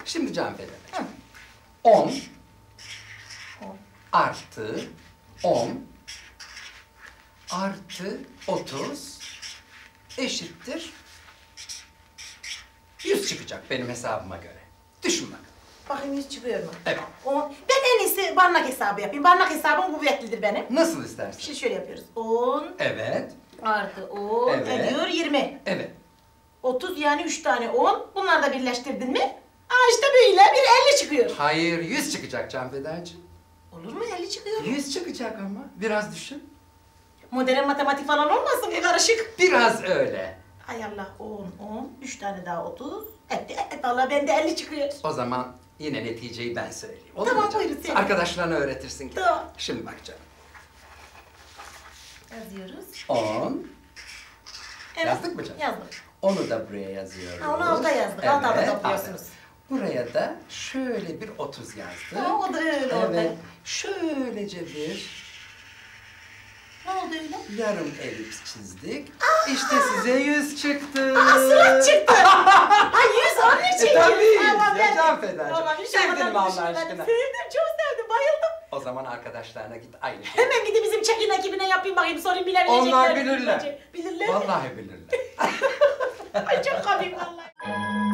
Şimdi Canfede'ciğim. 10 artı 10 artı 30 eşittir 100 çıkacak benim hesabıma göre. Düşün bakalım. Bakayım 100 çıkıyor mu? Evet. Ben en iyisi barnak hesabı yapayım. Barnak hesabım kuvvetlidir benim. Nasıl istersin? Şimdi şöyle yapıyoruz. 10 Evet. artı 10 Evet. ediyor 20. Evet. 30 yani 3 tane 10. Bunları da birleştirdin mi? İşte böyle bir 50 çıkıyor. Hayır, 100 çıkacak Canfede'ciğim. Olur mu 50 çıkıyor? 100 çıkacak ama. Biraz düşün. Modern matematik falan olmasın bu karışık. Biraz öyle. Hay Allah 10, 3 tane daha 30. Valla bende 50 çıkıyor. O zaman yine neticeyi ben söyleyeyim. Olur Tamam, mu canım? buyurun, söyle. Arkadaşlarına öğretirsin. Tamam. Şimdi bak canım. Yazıyoruz. 10. Evet. Yazdık mı canım? Yazdık. Onu da buraya yazıyoruz. Ha, onu alta yazdık. Alt alta topluyorsunuz. aferin. Buraya da şöyle bir 30 yazdık. Ha, o da öyle oldu. Evet. Şöylece bir Ne oldu öyle? yarım elips çizdik. İşte size 100 çıktı. Surat çıktı. Ay 100 onun için. Tabii. Tamam, Ya ben- Canfede'ciğim. Tamam, hiç Sevdin mi yapmadan Allah düşünmedim. aşkına? Sevdim, çok sevdim, bayıldım. O zaman arkadaşlarına git aynı şey. Hemen gidip bizim çekin ekibine yapayım bakayım, sorayım bilebilecekler. Onlar mi? bilirler. Bilirler mi? Vallahi bilirler. Ay çok komik vallahi.